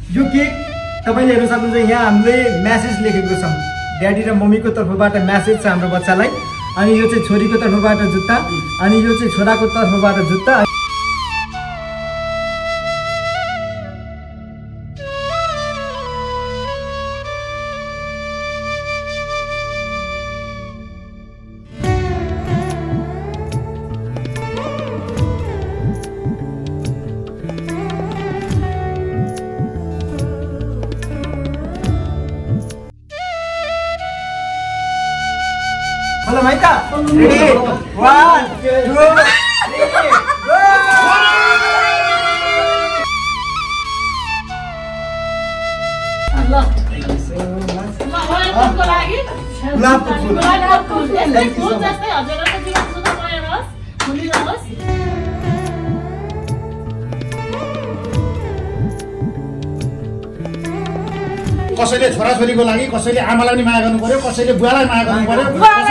यो केक तपाईले हेर्न सक्नुहुन्छ यहाँ हामीले मेसेज लेखेको छ ड्याडी र मम्मीको तर्फबाट मेसेज छ हाम्रो बच्चालाई अनि यो चाहिँ छोरीको तर्फबाट जुत्ता अनि यो चाहिँ छोराको तर्फबाट जुत्ता Hello, Maita. Ready? 1, 2, 3, go! Allah. Thank you so much. कसैले छोराछोरीको लागि कसैले आमालाई नि माया गर्नु पर्यो कसैले बुवालाई माया गर्नु पर्यो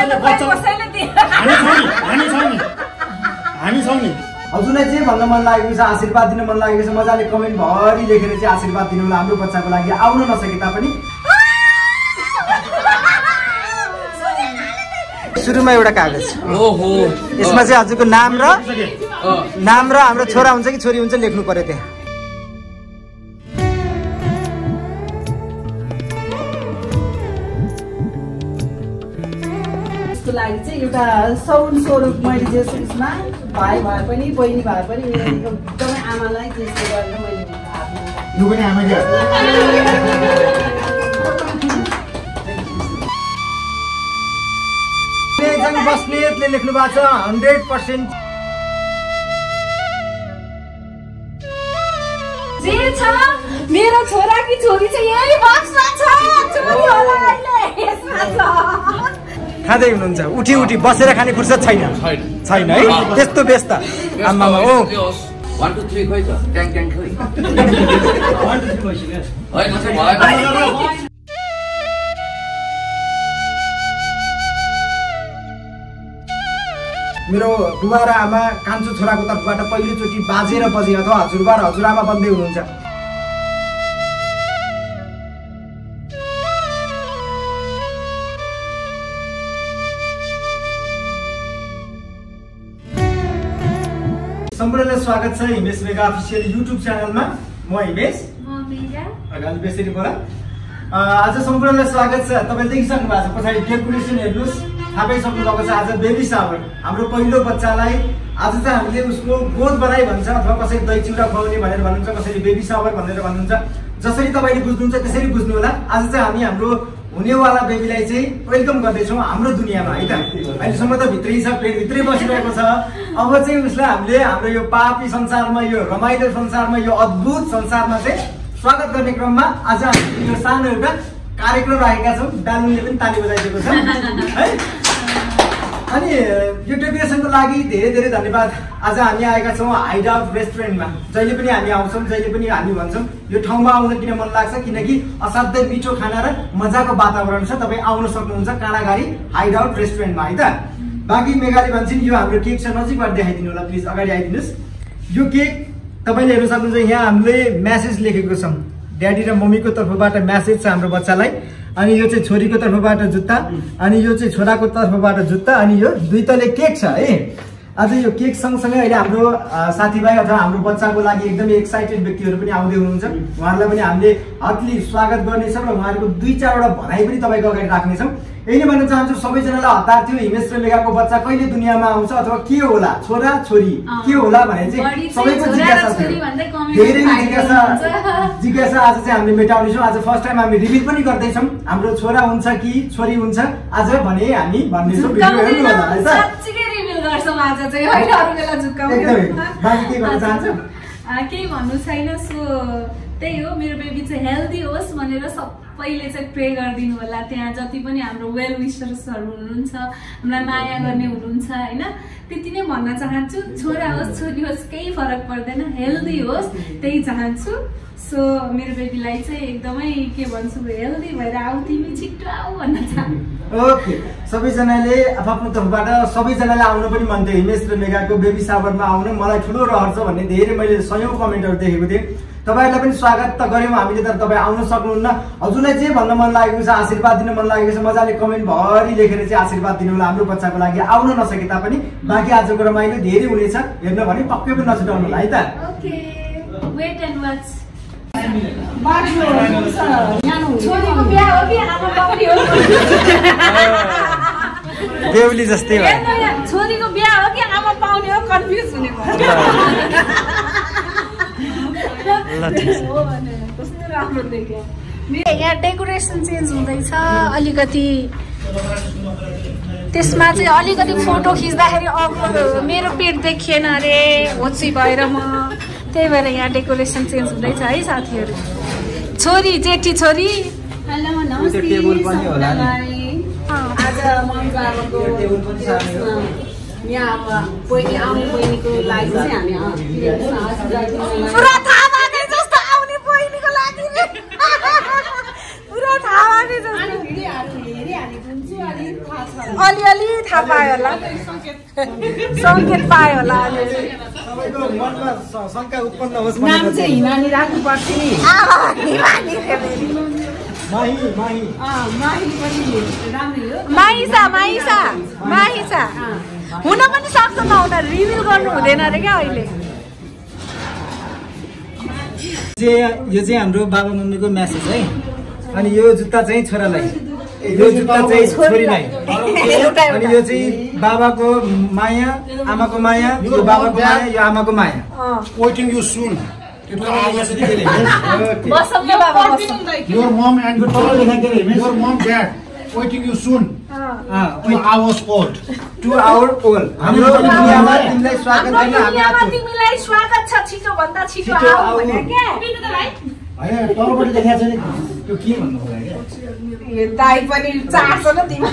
हामी छौँ नि हजुरलाई जे भन्न मन लागेको छ आशीर्वाद दिन मन लागेको छ मजाले कमेन्ट भरि लेखेर चाहिँ आशीर्वाद दिनु होला हाम्रो बच्चाको लागि आउन नसके तापनि सुरुमा एउटा कागज ओहो यसमा चाहिँ हजुरको नाम र हाम्रो छोरा हुन्छ कि छोरी हुन्छ लेख्नु पर्यो त्यहाँ लागि चाहिँ एउटा सौन स्वरूप मैले जेसुसमा भाइ भए पनि बहिनी भए पनि एकदमै आमालाई जेसु गरेर मैले यो पनि आमाले एकजना बस्नेतले लेख्नु भएको छ 100% जे छ मेरो छोरा कि छोरी चाहिँ यही बक्समा छ छोरी होला अहिले यसमा छ खाँदै हुनुहुन्छ उठी उठी बसेर खाने फुर्सद छैन है त्यस्तो व्यस्त आमामा ओ 1 2 3 खोइ त ट्याङ ट्याङ खोइ 1 2 3 भइसक्यो हैन चाहिँ भयो मेरो बुबा र आमा कान्छो छोराको तर्फबाट पहिलोचोटि बाजे र बजे अथवा हजुरबा र हजुरआमा बन्दै हुनुहुन्छ सम्पूर्णलाई स्वागत छ हिमेश मेगा अफिसियल युट्युब च्यानलमा म हिमेश अगाडि बेसरी बोला आज सम्पूर्णलाई स्वागत छ तपाईले देखिसक्नु भएको छ पछाडि डेकोरेसन हेर्नुस् थाहा पाइसक्नु भएको छ आज बेबी शावर हाम्रो पहिलो बच्चालाई आज चाहिँ हामीले उसको गोद बराई भन्छ अथवा कसैले दही चिउरा खुवाउने भनेर भन्नुहुन्छ कसैले बेबी शावर भनेर भन्नुहुन्छ जसरी तपाईले बुझ्नुहुन्छ त्यसरी बुझ्नु होला आज चाहिँ हामी हाम्रो हुनेवाला बेबीलाई चाहिँ वेलकम गर्दैछौँ हाम्रो दुनियाँमा है त अहिलेसम्म त भित्रै छ पेट भित्रै बसिरहेको छ अब चाहिँ उसलाई हामीले हाम्रो यो पापी संसारमा यो रमाइलो संसारमा यो अद्भुत संसारमा चाहिँ स्वागत गर्ने क्रममा आज हामी यो सानो एउटा कार्यक्रम राखेका छौँ डालुनले पनि ताली बजाइदिएको छ है अनि यो डेकोरेसनको लागि धेरै धेरै धन्यवाद आज हामी आएका छौँ हाइड आउट रेस्टुरेन्टमा जहिले पनि हामी आउँछौँ जहिले पनि हामी भन्छौँ यो ठाउँमा आउन किन मन लाग्छ किनकि असाध्यै मिठो खाना र मजाको वातावरण छ तपाईँ आउन सक्नुहुन्छ काँडाघारी हाइड आउट रेस्टुरेन्टमा है त बाँकी मेगाले भन्छन् यो हाम्रो केक छ नजिकबाट देखाइदिनु होला प्लिज अगाडि आइदिनुहोस् यो केक तपाईँले हेर्न सक्नुहुन्छ यहाँ हामीले मेसेज लेखेको छ ड्याडी र मम्मीको तर्फबाट मेसेज छ हाम्रो बच्चालाई अनि यो चाहिँ छोरीको तर्फबाट जुत्ता अनि यो चाहिँ छोराको तर्फबाट जुत्ता अनि यो दुई तले केक छ है आज यो केक सँगसँगै अहिले हाम्रो साथीभाइ अथवा हाम्रो बच्चाको लागि एकदमै एक्साइटेड व्यक्तिहरू पनि आउँदै हुनुहुन्छ उहाँहरूलाई पनि हामीले हटली स्वागत गर्नेछौँ र उहाँहरूको 2-4वटा भनाइ पनि तपाईँको अगाडि राख्नेछौँ यही नै भन्न चाहन्छु सबैजनालाई हतार थियो हिमेश र मेगाको बच्चा कहिले दुनियाँमा आउँछ अथवा के होला छोरा छोरी के होला भने चाहिँ सबैको जिज्ञासा थियो धेरै जिज्ञासा आज चाहिँ हामीले मेटाउनेछौँ आज फर्स्ट टाइम हामी रिभिल पनि गर्दैछौँ हाम्रो छोरा हुन्छ कि छोरी हुन्छ आज भने हामी भन्नेछौँ भिडियो हेर्नु होला है त केही भन्नु छैन सो त्यही हो मेरो बेबी चाहिँ हेल्दी होस् भनेर सबैले चाहिँ प्रे गरिदिनु होला त्यहाँ जति पनि हाम्रो वेल विशर्सहरू हुनुहुन्छ हामीलाई माया गर्ने हुनुहुन्छ होइन त्यति नै भन्न चाहन्छु छोरा होस् छोरी होस् केही फरक पर्दैन हेल्दी होस् त्यही चाहन्छु सो मेरो बेबीलाई चाहिँ एकदमै के भन्छु हेल्दी भएर आऊ तिमी छिट्टो आऊ भन्न चाहन्छु ओके सबैजनाले आफ्नो तर्फबाट सबैजनाले आउन पनि मन थियो हिमेश र मेगाको बेबी शावरमा आउन मलाई ठुलो रहर छ भन्ने धेरै मैले सयौं कमेन्टहरू देखेको थिएँ तपाईहरुलाई पनि स्वागत त गर्यौं हामीले, तर तपाई आउन सक्नुहुन्न। हजुरलाई जे भन्न मन लागेको छ, आशीर्वाद दिन मन लागेको छ, मजाले कमेन्ट भरि लेखेर चाहिँ आशीर्वाद दिनु होला हाम्रो बच्चाको लागि। आउन नसके तापनि बाँकी आजको रमाइलो धेरै हुनेछ, हेर्न भने पक्कै पनि नछुटाउनु होला है त। Okay, wait and watch. छोरीको बिहा हो कि आमा पाउने हो? बेहुली जस्तै भयो। छोरीको बिहा हो कि आमा पाउने हो? कन्फ्युज हुने भयो। यहाँ डेकोरेसन चेन्ज हुँदैछ अलिकति, त्यसमा चाहिँ अलिकति फोटो खिच्दाखेरि मेरो पेट देखिएन अरे, होची भएर म, त्यही भएर यहाँ डेकोरेसन चेन्ज हुँदैछ है साथीहरू। छोरी, जेठी छोरी। हेलो, नमस्ते सबैलाई। आज मम्मीबाबाको यहाँ अब बहिनी आउने बहिनीको लागि चाहिँ हामी पुरा थाहा भएको जस्तो आउने बहिनीको लागि पुरा थाहा भएको जस्तो अलिअलि थाहा पायो होला, सङ्केत पायो होला। सबैको मनमा शंका उत्पन्न होस् नाम चाहिँ हिमानी राख्नु पर्छ नि। माही माही पनि राम्रै हो। माहिसा हुन पनि सक्छ नहुन, रिभिल गर्नु हुँदैन अरे क्या अहिले। यो चाहिँ हाम्रो बाबा मम्मीको म्यासेज है। अनि यो जुत्ता चाहिँ छोरालाई, यो जुत्ता चाहिँ छोरीलाई, अनि यो चाहिँ बाबाको माया, आमाको माया, यो बाबाको माया, यो आमाको माया। Waiting you soon. Okay. Your mom and your mom dad waiting you soon. 2 hours old. 2 hour old. हाम्रो दुनियामा तिमीलाई स्वागत गर्न तिमीलाई स्वागत छ, छिटो भन्दा छिटो आऊ भने के हैन, तलबाट देखाएको छ नि, त्यो के भन्नु होला के? दाइ पनि चार्छ न तिमी।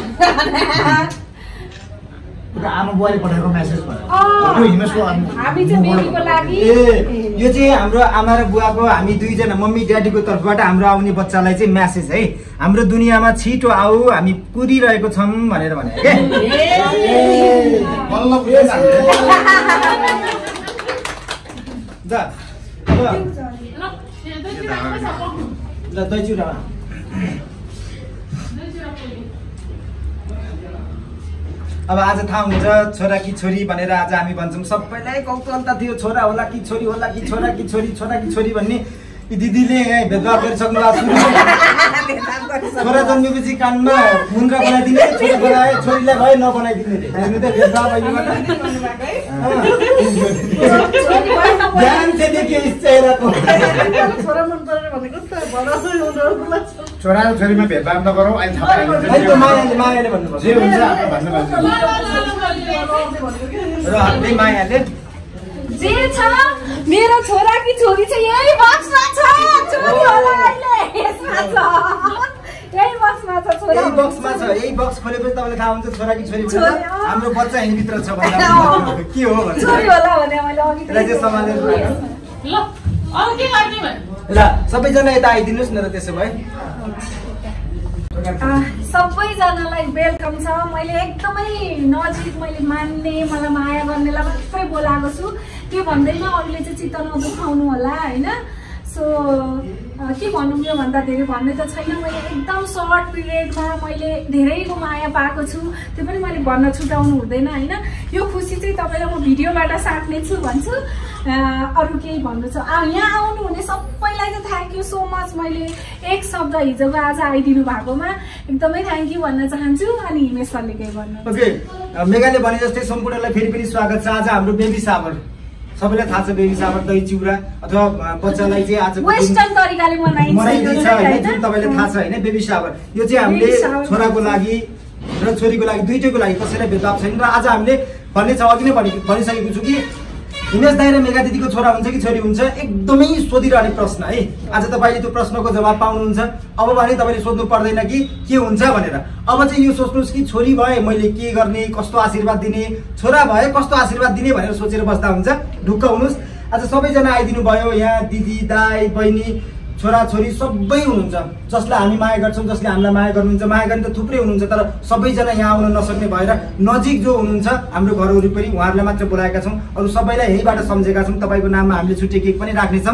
आमा बुवाले पठाएको मेसेज भयो। हामी चाहिँ बेबीको लागि यो चाहिँ हाम्रो आमा र बुवाको, हामी दुईजना मम्मी ड्याडीको तर्फबाट हाम्रो आउने बच्चालाई चाहिँ म्यासेज है। हाम्रो दुनियाँमा छिटो आऊ, हामी कुरिरहेको छौँ भनेर भने के। अब आज थाहा हुन्छ छोरा कि छोरी भनेर आज हामी भन्छौँ। सबैलाई कौतूहलता थियो, छोरा होला कि छोरी होला कि, छोरा कि छोरी, छोरा कि छोरी भन्ने। दिदीले भेदभाव गरिसक्नु भएको छ। छोरा जन्मेपछि कानमा मुन्द्रा बनाइदिने, छोरी बनाए छोरीलाई भए नबनाइदिने। हेर्नु त भेदभाव भइदिनु ध्यान चाहिँ देखियो चेहराको। छोरा र छोरीमा भेदभाव नगरौँ, अहिले थाहा पाइहाल्छ। मायाले भन्नुपर्छ जे हुन्छ आफ्नो भन्नु र हाम्रै मायाले जे छ मेरो छोरा कि छोरी चाहिँ यही बक्समा छ। छोरी होला अहिले यसमा छ, यही बक्समा छ छोरा। यही बक्समा छ। यही बक्स खोलेपछि तपाईँलाई थाहा हुन्छ छोरा कि छोरी भनेर। हाम्रो बच्चा यहीँभित्र छ भन्दा के हो भने छोरी होला भने मैले अघि चाहिँ सम्हालेर ल अब के गर्ने भने ल सबैजना यता आइदिनुहोस् न त। त्यसो भए सबैजनालाई वेलकम छ। मैले एकदमै नजिक मैले मान्ने, मलाई माया गर्नेलाई मात्रै बोलाएको छु। त्यो भन्दैमा अरूले चाहिँ चित्त नदुखाउनु होला होइन। सो के भनौँ, यो भन्दा धेरै भन्ने त छैन। मैले एकदम सर्ट पिरियडमा मैले धेरैको माया पाएको छु, त्यो पनि मैले भन्न छुटाउनु हुँदैन होइन। यो खुसी चाहिँ तपाईँलाई म भिडियोबाट साट्ने छु भन्छु। अरू केही भन्नु छ यहाँ आउनुहुने सबैलाई चाहिँ थ्याङ्क यू सो मच। मैले एक शब्द हिजोको आज आइदिनु भएकोमा एकदमै थ्याङ्क यू भन्न चाहन्छु। अनि हिमेश सरले केही भन्नु? ओके, मेगाले भने जस्तै सम्पूर्णलाई फेरि पनि स्वागत छ। आज हाम्रो बेबी सावर, सबैलाई थाहा छ बेबी सावर दही चिउरा अथवा बच्चालाई चाहिँ आज वेस्टर्न तरिकाले मनाइदिन्छ होइन, जुन तपाईँलाई थाहा छ होइन। बेबी सावर यो चाहिँ हामीले छोराको लागि र छोरीको लागि दुइटैको लागि, कसैलाई भेदभाव छैन। र आज हामीले भन्ने छ, अघि नै भनिसकेको छु कि हिमेश दाइ र मेगा दिदीको छोरा हुन्छ कि छोरी हुन्छ, एकदमै सोधिरहने प्रश्न है। आज तपाईँले त्यो प्रश्नको जवाब पाउनुहुन्छ। अब भने तपाईँले सोध्नु पर्दैन कि के हुन्छ भनेर। अब चाहिँ यो सोच्नुहोस् कि छोरी भए मैले के गर्ने, कस्तो आशीर्वाद दिने, छोरा भए कस्तो आशीर्वाद दिने भनेर सोचेर बस्दा हुन्छ। ढुक्क हुनुहोस्। आज सबैजना आइदिनु भयो यहाँ, दिदी दाइ बहिनी छोराछोरी सबै हुनुहुन्छ, जसलाई हामी माया गर्छौँ, जसले हामीलाई माया गर्नुहुन्छ। माया गर्ने त थुप्रै हुनुहुन्छ, तर सबैजना यहाँ आउन नसक्ने भएर नजिक जो हुनुहुन्छ हाम्रो घर वरिपरि उहाँहरूलाई मात्र बोलाएका छौँ। अरू सबैलाई यहीँबाट सम्झेका छौँ। तपाईँको नाममा हामीले छुट्टै केक पनि राख्नेछौँ।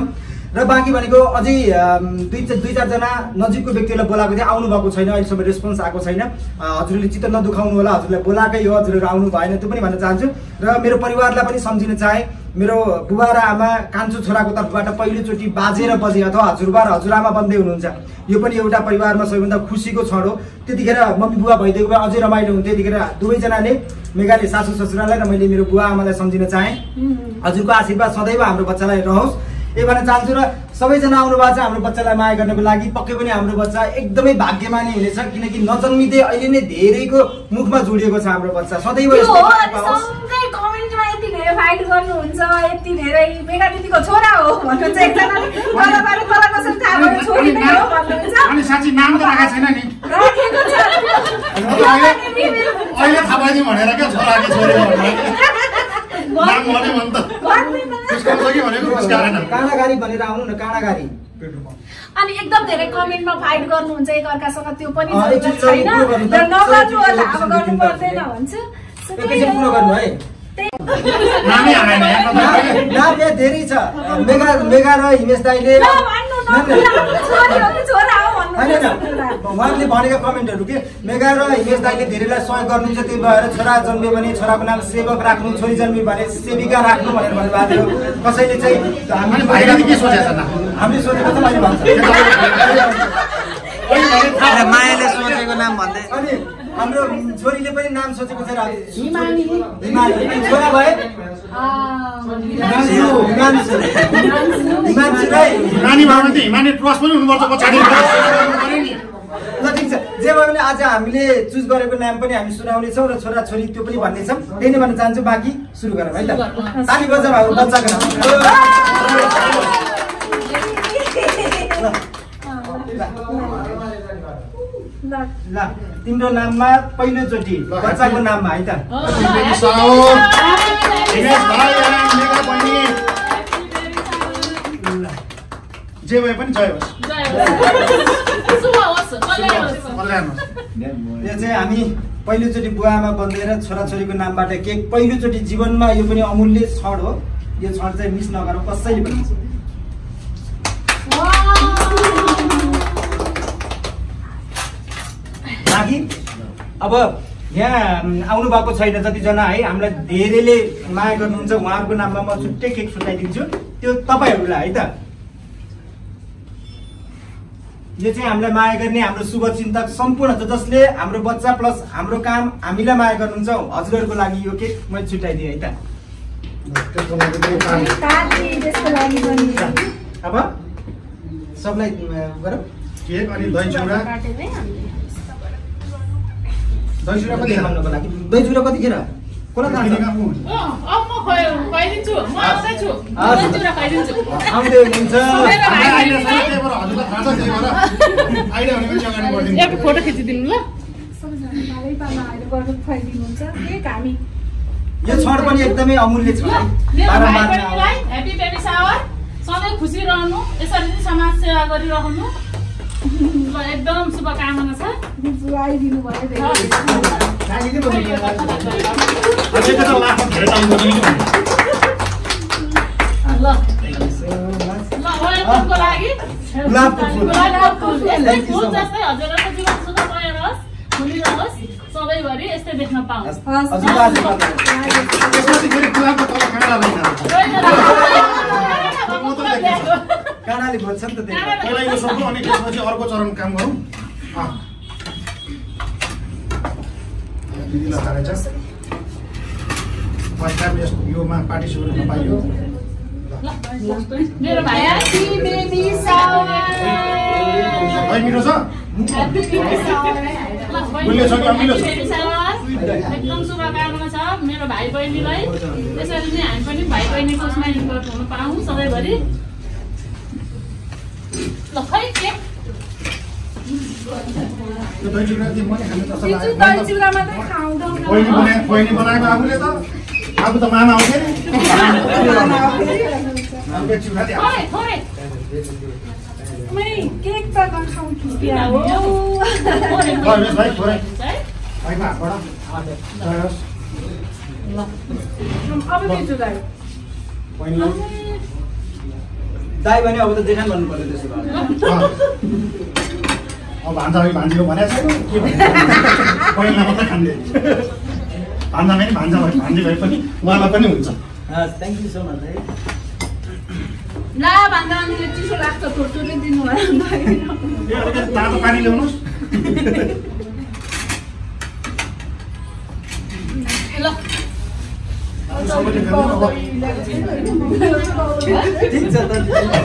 र बाँकी भनेको अझै दुई चारजना नजिकको व्यक्तिहरूलाई बोलाएको थियो, आउनु भएको छैन, अहिलेसम्म रेस्पोन्स आएको छैन। हजुरले चित्त नदुखाउनु होला, हजुरलाई बोलाएकै हो, हजुरहरू आउनु भएन त्यो पनि भन्न चाहन्छु। र मेरो परिवारलाई पनि सम्झिन चाहे, मेरो बुबा र आमा कान्छो छोराको तर्फबाट पहिलोचोटि बाजे र बजे अथवा हजुरबा र हजुरआमा बन्दै हुनुहुन्छ। यो पनि एउटा परिवारमा सबैभन्दा खुसीको क्षण हो। त्यतिखेर मम्मी बुबा भइदिएको भए अझै रमाइलो हुन्थ्यो। त्यतिखेर दुवैजनाले, मेघाले सासू ससुरालाई र मैले मेरो बुवा आमालाई सम्झिन चाहेँ। हजुरको आशीर्वाद सदैव हाम्रो बच्चालाई रहोस् यही भन्न चाहन्छु। र सबैजना आउनु भएको छ हाम्रो बच्चालाई माया गर्नको लागि। पक्कै पनि हाम्रो बच्चा एकदमै भाग्यमानी हुनेछ, किनकि नजन्मिँदै अहिले नै धेरैको मुखमा जोडिएको छ हाम्रो बच्चा। सदैव कमेन्टमा यति धेरै फाइट गर्नुहुन्छ, यति धेरै मेगा दिदीको छोरा हो भन्नुहुन्छ एकजनाले, छोरी नै हो भन्नुहुन्छ। अनि साँच्ची नाम त राखेको छैन नि, राखेको छ अहिले थाहा पाइदिउँ भनेर क्या छोराको छोरी नाम भने भन्छ काँडागारी भनेर आउनु न, काँडागारी। अनि एकदम धेरै कमेन्टमा फाइट गर्नुहुन्छ एकअर्कासँग, त्यो पनि छैन नगर्नु होला, अब गर्नु पर्दैन भन्छ। एकैछिन पुरो गर्नु है, नामै आएन नाम यहाँ धेरै छ। मेगा र हिमेश दाइले उहाँले भनेका कमेन्टहरू के, मेगा र हिमेश दाइले धेरैलाई सहयोग गर्नुहुन्छ, त्यही भएर छोरा जन्मियो भने छोराको नाम सेवक राख्नु, छोरी जन्मियो भने सेविका राख्नु भनेर भन्नुभएको थियो। कसैले चाहिँ भाइले के सोचेको छ? हामीले सोचेको छ मैले भन्छ, मायाले सोचेको नाम भन्दै। अनि हाम्रो छोरीले पनि नाम सोचेको छ, छोरा भए नानी भयो भने त हिमानी ट्रस्ट पनि हुनुपर्छ पछाडि। ल ठिक छ, जे भयो भने आज हामीले चुज गरेको नाम पनि हामी सुनाउनेछौँ र छोरा छोरी त्यो पनि भन्नेछौँ। त्यही नै भन्न चाहन्छु। बाँकी सुरु गरौँ है त, ताली बजाऊ हाम्रो बच्चाको नाम। ल तिम्रो नाममा पहिलोचोटि बच्चाको नाममा है त, जे भए पनि जय होस्। यो चाहिँ हामी पहिलोचोटि बुवा आमा बन्देर छोराछोरीको नामबाट केक, पहिलोचोटि जीवनमा यो पनि अमूल्य क्षण हो। यो क्षण चाहिँ मिस नगरौँ कसैले पनि। बाँकी अब यहाँ आउनु भएको छैन जतिजना है, हामीलाई धेरैले माया गर्नुहुन्छ, उहाँहरूको नाममा म छुट्टै केक छुट्याइदिन्छु, त्यो तपाईँहरूलाई है त। यो चाहिँ हामीलाई माया गर्ने हाम्रो शुभचिन्तक सम्पूर्ण जसले हाम्रो बच्चा प्लस हाम्रो काम हामीलाई माया गर्नुहुन्छ, हजुरहरूको लागि यो केक मैले छुट्याइदिएँ है त। अब सबलाई गरौँ केक अनि दही चिउरा। दही चिउरा कति खानुको लागि? दही चिउरा कतिखेर? कसलाई थाहा छ? आउँदै हुनुहुन्छ फोटो खिचिदिनु ल। यो क्षण पनि एकदमै अमूल्य छ। ह्यापी बेबी सावर, सधैँ खुसी रहनु, यसरी नै समाज सेवा गरिरहनु, एकदम शुभकामना छ। वेलकमको लागि फुल जस्तै हजुरहरूको जीवन सुखमय रहोस्, फुलिरहोस्, सबैभरि यस्तै देख्न पाओस्। काँडाले भन्छ नि त त्यही। पहिला यो सक्नु अनि त्यसपछि अर्को चरण काम गरौँ। दिदीलाई थाहा रहेछ फर्स्ट टाइम योमा पार्टिसिपेट गर्न पाइयो। मेरो भाइ बेबी सावर मिठो छ, गुलियो छ कि अमिलो छ? एकदम शुभकामना छ मेरो भाइ बहिनीलाई। त्यसरी नै हामी पनि भाइ बहिनीको उसमा इन्भल्भ हुन पाऊँ सधैँभरि। ल खै के बहिनी बनाएको आफूले त, आफू त मामा आउँथे नि। केक त नखाउँ कि दाइ भने अब त देखान भन्नु पर्यो त्यसो भए अब भान्जा भान्जीको भनेको छैन पहिला मात्रै खाँदै भान्जा पनि भान्जा भए भान्जी भए पनि उहाँलाई पनि हुन्छ थ्याङ्क यू सो मच है ला भन्दा हामीले चिसो लाग्छ थोटोले दिनु भयो तातो पानी ल्याउनुहोस् ल ठिक छ त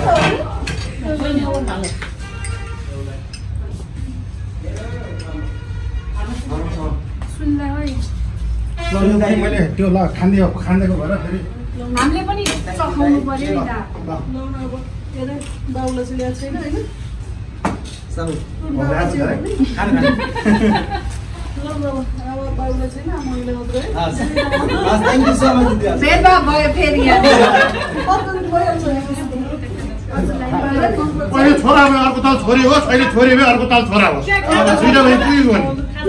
मैले त्यो ल खाँदेको भएर फेरि हामीले पनि चखाउनु पर्यो नि त बाउले चाहिँ ल्याएको छैन होइन बाउले छैन मैले मात्रै थ्याङ्क यू सो मच भेदभाव भयो फेरि पहिले छोरा भए अर्को ताल छोरी होस् अहिले छोरी भए अर्को ताल छोरा होस् दुईटा भए के गर्ने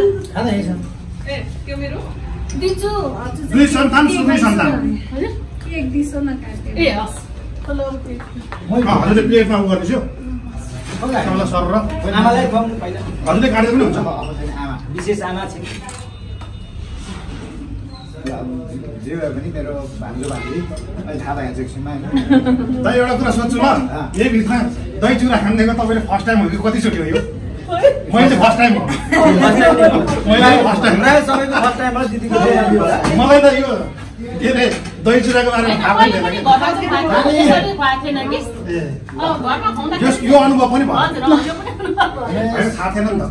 दिन्छु दुई सन्तान सुई सन्तान एक दिसो न काट्यो ए हस् हजुरले प्लेटमा उ गर्दैछु सबैलाई सर र आमालाई खुवाउनु पहिला हजुरले काटेको पनि हुन्छ आमा विशेष आमा छ जे भए पनि मेरो भान्जो भान्जी अहिले थाहा भएको छ एकछिनमा त एउटा कुरा सोध्छु ल यही बिचमा दही चुरा खाँदैको तपाईँले फर्स्ट टाइम हो कि कतिचोटि हो यो मैले चाहिँ फर्स्ट टाइम हो मैले फर्स्ट टाइम सबैको फर्स्ट टाइम दिदीको मलाई त यो के अरे दही चुराको बारेमा थाहा पनि थिएन कि यो अनुभव पनि भयो थाहा थिएन नि त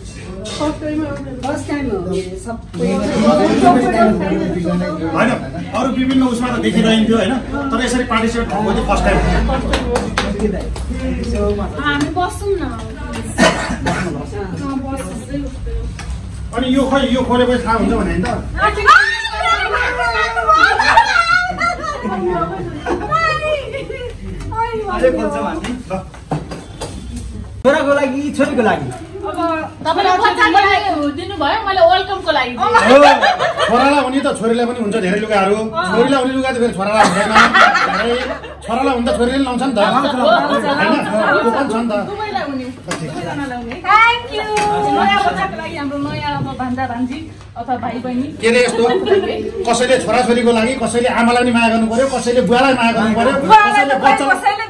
होइन अरू विभिन्न उसमा त देखिरहन्थ्यो होइन तर यसरी पार्टिसिपेट भएको चाहिँ फर्स्ट टाइम हामी बस्छौँ न अनि यो खै यो खोलेपछि थाहा हुन्छ भने त छोराको लागि छोरीको लागि तपाईँले दिनुभयो मैले वेलकमको लागि छोरालाई हुने त छोरीलाई पनि हुन्छ धेरै लुगाहरू छोरीलाई हुने लुगा त फेरि छोरालाई हुँदैन छोरालाई हुँदा छोरीले पनि लाउँछ नि त होइन त्यो पनि छ नि त थ्याङ्क यू नयाँ बच्चाको लागि हाम्रो नयाँ अब भान्जा भान्जी अथवा भाइ बहिनी के अरे यस्तो कसैले छोराछोरीको लागि कसैले आमालाई पनि माया गर्नु पर्यो कसैले बुवालाई माया गर्नु पर्यो कसैले बच्चा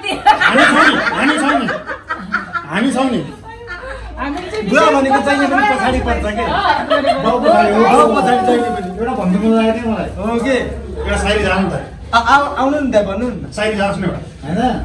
हामी छौँ नि बुवा भनेको चाहिने पनि पछाडि पर्छ के बाउ पछाडि चाहिने पनि एउटा भन्नु मन लागेको थियो मलाई हो के एउटा साइली जानु त आउनु नि त्यहाँ भन्नु न साइली जाओस् न एउटा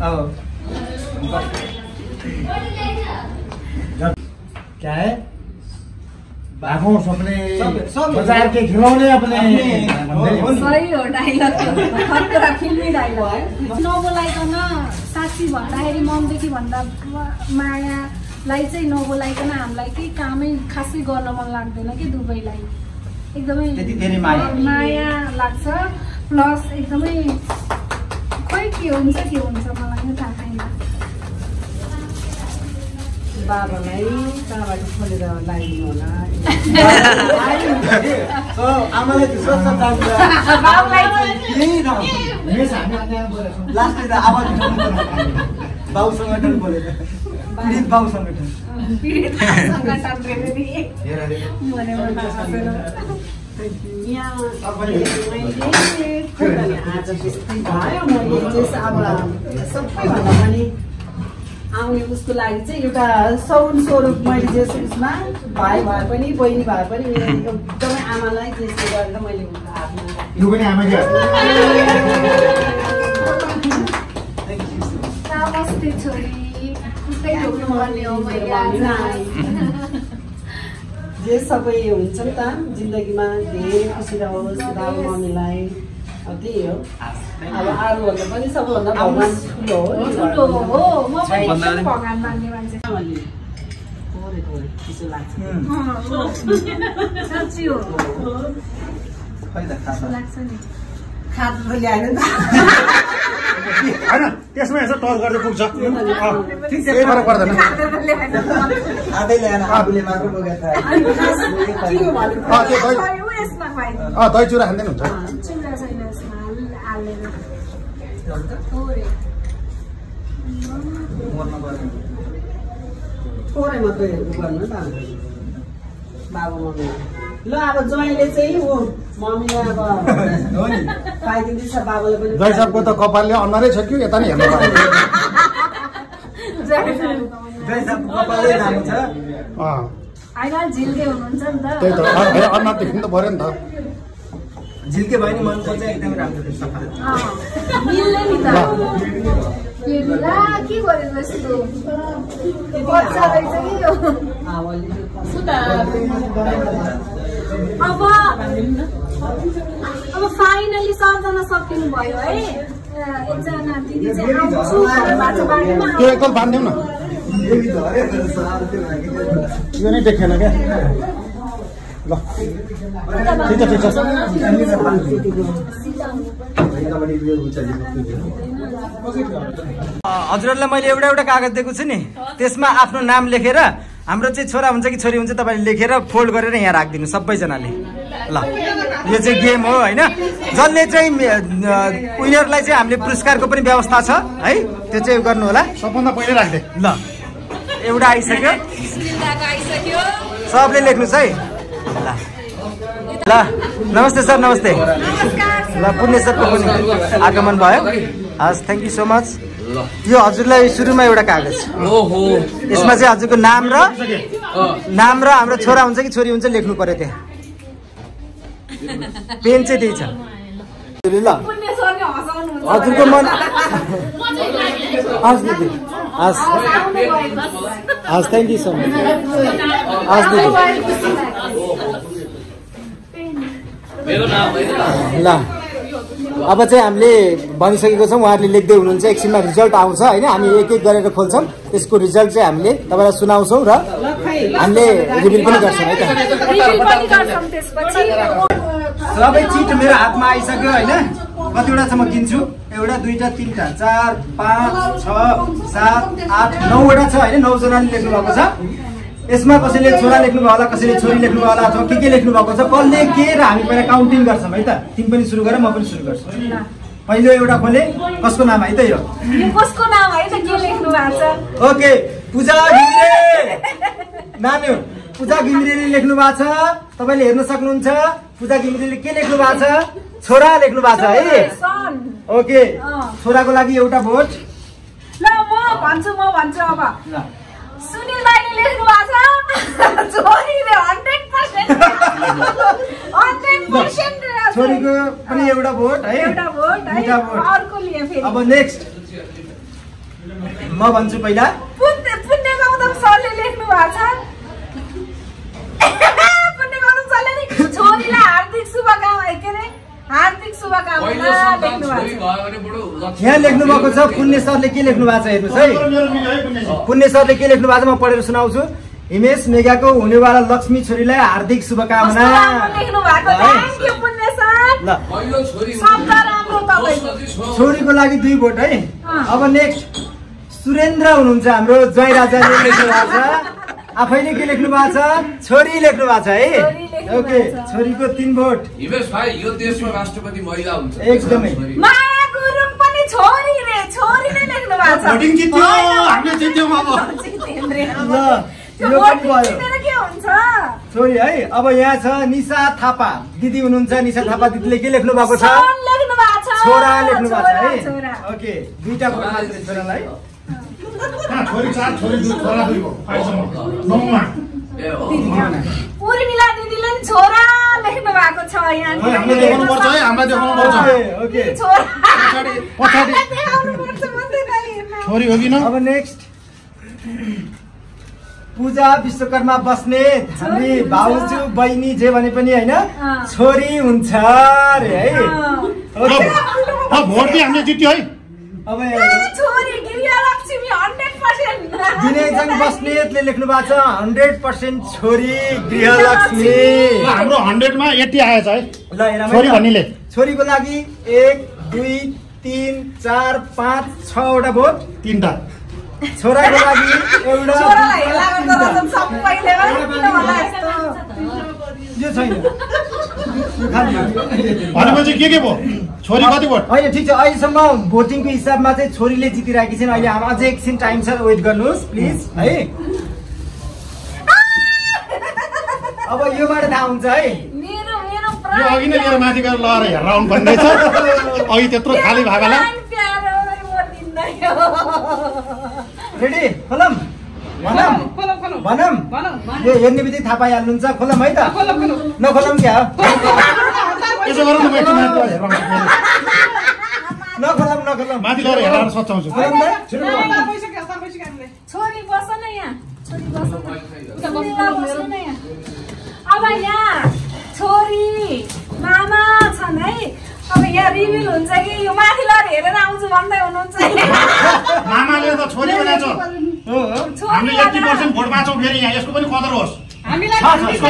होइन क्या है बाबू सपने बाजार के खिलौने अपने सही हो डाइलग खतरा फिल्मी डाइलग है नबोलाइकन साथी भन्दाखेरि ममदेखि भन्दा मायालाई चाहिँ नबोलाइकन हामीलाई केही कामै खासै गर्न मन लाग्दैन कि दुवैलाई एकदमै माया लाग्छ प्लस एकदमै खै के हुन्छ मलाई नै थाहा छैन बाबालाई कहाँबाट खोलेर लगाइदिनु होला आमालाई बाउ सङ्गठन बोलेर पीडित बाउ सङ्गठन सबैभन्दा पनि आउने उसको लागि चाहिँ एउटा सौन स्वरूप मैले जे उसमा भाइ भए पनि बहिनी भए पनि एकदमै आमालाई त्यस्तो गरेर मैले यो पनि आमाकै नमस्ते छोरी जे सबै हुन्छ नि त जिन्दगीमा धेरै खुसी रहोस् बाबु मम्मीलाई त्यही हो अब अरूभन्दा पनि सबैभन्दा भगवान् ठुलो हो म पनि भगवान् मान्ने मान्छे चिसो लाग्छ साँच्ची हो लाग्छ नि खाद्य ल्याएर नि होइन त्यसमा यसो टच गर्दै पुग्छ केही फरक पर्दैन दही चुरा खाँदैन हुन्छ थोरै मात्रै गर्नु त बाबु मम्मी ल अब ज्वाइँले चाहिँ ऊ मम्मीलाई अब पाइदिँदैछ बाबुले पनि जय साहबको त कपालले अनुहारै छ कि यता नि हेर्नु पर्यो जय साहबको कपालै राम्रो छ होइन झिल्के हुनुहुन्छ नि त त्यही त अनुहार देख्नु त पर्यो नि त झिल्के भयो नि मनको चाहिँ एकदम राम्रो छ मिल्ने नि त के गरेर यस्तो बच्चा रहेछ कि यो अब फाइनली सबजना सकिनु भयो है एकजना दिदी चाहिँ आउँछु बाटोमा त्यो एकल बाँधिदेऊ न यो नै देखेन क्या ल ठिक छ हजुरहरूलाई मैले एउटा कागज दिएको छु नि त्यसमा आफ्नो नाम लेखेर हाम्रो चाहिँ छोरा हुन्छ कि छोरी हुन्छ तपाईँले लेखेर फोल्ड गरेर यहाँ राखिदिनु सबैजनाले ल यो चाहिँ गेम हो होइन जसले चाहिँ विनरलाई चाहिँ हामीले पुरस्कारको पनि व्यवस्था छ है त्यो चाहिँ गर्नु होला सबभन्दा पहिले राख्दे ल एउटा आइसक्यो सबले लेख्नुहोस् है ल नमस्ते सर नमस्ते ल पुण्य सरको पनि आगमन भयो हस् थ्याङ्क यू सो मच यो हजुरलाई सुरुमा एउटा कागज यसमा चाहिँ हजुरको नाम र हाम्रो छोरा हुन्छ कि छोरी हुन्छ लेख्नु पर्यो त्यहाँ पेन चाहिँ त्यही छ ल हजुरको मन हस् दिदी हस् हस् थ्याङ्क यू सो मच हस् दिदी ल अब चाहिँ हामीले भनिसकेको छौँ उहाँहरूले लेख्दै हुनुहुन्छ एकछिनमा रिजल्ट आउँछ होइन हामी एक एक गरेर खोल्छौँ त्यसको रिजल्ट चाहिँ हामीले तपाईँलाई सुनाउँछौँ र हामीले रिभिल पनि गर्छौँ है त सबै चिट मेरो हातमा आइसक्यो होइन कतिवटा छ म गिन्छु एउटा दुईटा तिनवटा 4 5 6 7 8 9वटा छ होइन 9 जनाले लेख्नु भएको छ यसमा कसैले छोरा लेख्नु भयो होला कसैले छोरी लेख्नु भयो होला अथवा के लेख्नु भएको छ कसले के र हामी पहिला काउन्टिङ गर्छौँ है त तिमी पनि सुरु गर म पनि सुरु गर्छु पहिलो एउटा खोले कसको नाम है त यो कसको नाम है त के लेख्नु भएको छ ओके पूजा घिमिरे नाम हो पूजा घिमिरेले लेख्नु भएको छ तपाईले हेर्न सक्नुहुन्छ पूजा घिमिरेले के लेख्नु भएको छ छोरा लेख्नु भएको छ है ओके छोराको लागि एउटा भोट ल म भन्छु अब सुनिल भाइले लेख्नु भएको छ छोरीले 100% छोरीको पनि एउटा भोट है अर्को लिए फेरि अब नेक्स्ट म भन्छु पहिला पुण्य गौतम सरले लेख्नु भएको छ पुण्य गौतम सरले नि छोरीलाई हार्दिक शुभकामना लेख्नु भएको छ यहाँ लेख्नु भएको छ पुण्य सरले के लेख्नु भएको छ हेर्नुहोस् है पुण्य सरले के लेख्नु भएको छ म पढेर सुनाउँछु हिमेश मेगाको हुनेवाला लक्ष्मी छोरीलाई हार्दिक शुभकामना लेख्नु भएको थ्यांक यू पुण्य सर ल शब्द राम्रो तपाईको छोरीको लागि 2 भोट है अब नेक्स्ट सुरेन्द्र हुनुहुन्छ हाम्रो जय राजाले लेख्नु भएको छ आफैले के लेख्नु भएको छ छोरी लेख्नु भएको छ है ओके छोरीको 3 भोट हिमेश भाइ यो देशमा राष्ट्रपति महिला हुन्छ एकदमै माया गुरुङ पनि छोरीले लेख्नु भएको छ भोटिङ जित्यो हामीले जित्यौँ अब ल यो पनि भयो के हुन्छ छोरी है अब यहाँ छ निशा थापा दिदी हुनुहुन्छ निशा थापा दिदीले के लेख्नु भएको छ लेख्नु भएको छ छोरा लेख्नु भएको छ है ओके दुईटा भोट मात्रै छोरालाई छोरी 4 छोरी 2 छोरा 2 हो फाइसम्म 9मा उर्मिला दिदीले नि छोरा लेख्नु भएको छ यहाँ हामीले देखाउनु पर्छ है हामीलाई देखाउनु पर्छ ओके छोरा पछाडी देखाउनु पर्छ भन्दै गए छोरी हो कि न अब नेक्स्ट पूजा विश्वकर्मा बस्नेत हामी भाउजू बहिनी जे भने पनि हैन छोरी हुन्छ रे है भोट चाहिँ हामीले जित्यो है अब छोरी गिरियालक्ष्मी 100% दिनेजङ बस्नेतले लेख्नु भएको छ 100% छोरी गृहलक्ष्मी हाम्रो 100 मा 80 आएछ है ल हेरौँ छोरी भन्नेले छोरीको लागि 1 2 3 4 5 6 वटा भोट 3टा छोराको लागि एउटा छोरालाई हेला गर्दा त सबैले किन होला यस्तो यो छैन यो खाली भनेपछि के भयो छोरी कति भोट? होइन ठिक छ, अहिलेसम्म भोटिङको हिसाबमा चाहिँ छोरीले जितिरहेकी छिन्। अहिले हाम्रो अझै एकछिन टाइम छ, वेट गर्नुहोस् प्लिज है। अब योबाट थाहा हुन्छ है। यो अघि नै मेरो माथि गएर लहर हेरेर आउनु पर्ने छ। अघि त्यत्रो खाली भागालाई रेडी खोलम भनम यो हेर्ने बित्तिकै थाहा पाइहाल्नुहुन्छ। खोलम है त, नखोलम क्या यसो गरौँ न, म एकछिन माथि गएर हेरेर आउँछु। नखोलम माथि गएर हेरेर सच्याउँछु। छोरी बस न यहाँ, छोरी बस न यहाँ। अब यहाँ छोरी मामा छन् है। अब यहाँ रिभिल हुन्छ कि यो माथि लगेर हेरेर आउँछु भन्दै हुनुहुन्छ। मामाले त छोरी बनाएको छ, हामीले 80% भोट पाउँछौँ फेरि यहाँ, यसको पनि कदर होस्। हामीलाई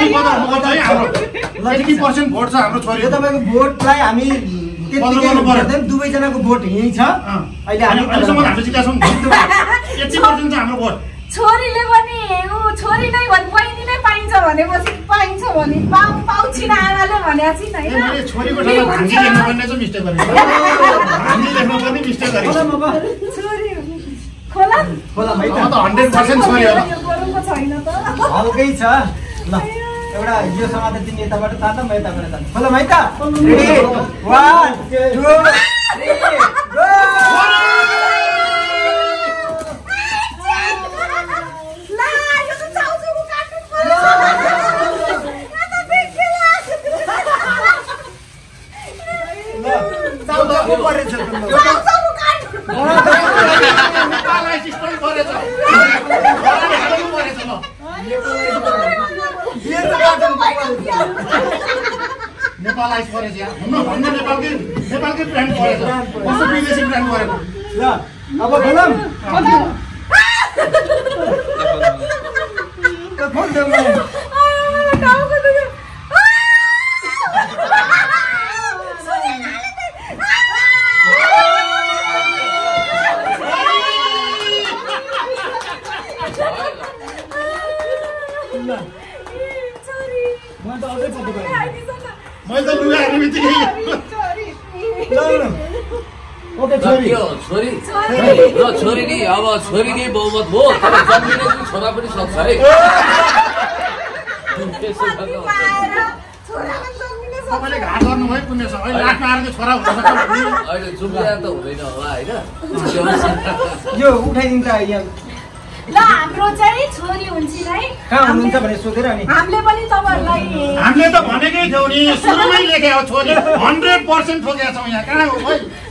80% भोट छ हाम्रो छोरी। यो तपाईँको भोटलाई हामी दुवैजनाको भोट यही छ। अहिले अहिलेसम्म हामीले जितेका छौँ 80% छ हाम्रो भोट। छोरीले पनि छोरी नै भने बहिनी नै पाइन्छ भनेपछि पाइन्छ भने पाउँछिन आमाले भनेको छिन् होइन। छोरीको ठाउँमा भान्जी लेख्नुपर्ने चाहिँ मिस्टेक गरेको, भान्जी लेख्नुपर्ने मिस्टेक गरेको। छोरी खोला है त, 100% छोरी हो। छैन त हल्कै छ। ल एउटा यो समाधान तिमी यताबाट तान्दा म यताबाट तान्छु। खोलम है त, रेडी 1 2 3 गो। नेपालाइज परेछ यहाँ, भन्नु नेपालकै ब्रान्ड परेछ, कस्तो विदेशी ब्रान्ड परेको। ल अब खोलम मैले त लुगा हेर्ने बित्तिकै छोरी नि अब छोरी नै बहुमत हो, तर जन्मिने छोरा पनि सक्छ है। तपाईँले घाट गर्नुभयो पुण्य छ। अहिले लाटमा आएर छोरा हुन सक्छ, अहिले जुम्ला त हुँदैन होला होइन। यो उठाइदिन्छ यहाँ। ल हाम्रो चाहिँ छोरी हुन्छ है, कहाँ हुनुहुन्छ भनेर सोधेर अनि हामीले पनि तपाईँहरूलाई हामीले त भनेकै थियौँ नि, सुरुमै लेखे हो छोरी। 100% ठोकेका छौँ यहाँ। कहाँ हो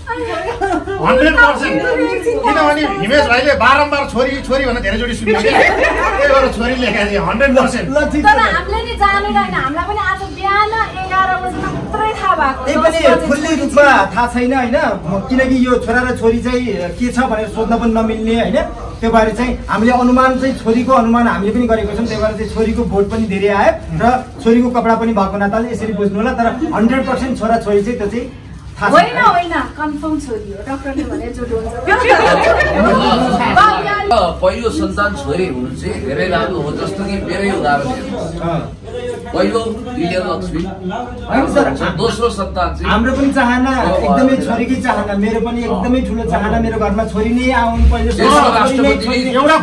100%? किनभने हिमेश भाइले बारम्बार छोरी छोरी भनेर धेरैचोटि सुन्यो कि, त्यही भएर छोरी लेखेको थिएँ 100%। तर हामीले नि जानेर होइन, हामीलाई पनि आज बिहान 11 बजे मात्रै थाहा भएको। त्यही पनि खुल्ली रूपमा थाहा छैन होइन, किनकि यो छोरा र छोरी चाहिँ के छ भनेर सोध्न पनि नमिल्ने होइन। त्यो भएर चाहिँ हामीले अनुमान चाहिँ छोरीको अनुमान हामीले पनि गरेको छौँ। त्यही भएर चाहिँ छोरीको भोट पनि धेरै आयो र छोरीको कपडा पनि भएको नाताले यसरी बुझ्नु होला। तर 100% छोरा छोरी चाहिँ त्यो चाहिँ होइन कन्फर्म छोरी हो, डाक्टरले भने झुट हुन्छ। पहिलो सन्तान छोरी हुनु चाहिँ धेरै राम्रो हो, जस्तो कि मेरै उदाहरण पहिलो विजयलक्ष्मी, दोस्रो सन्तान चाहिँ हाम्रो पनि चाहना एकदमै छोरीकै चाहना, मेरो पनि एकदमै ठुलो चाहना, मेरो घरमा छोरी नै आउनु पहिलो। एउटा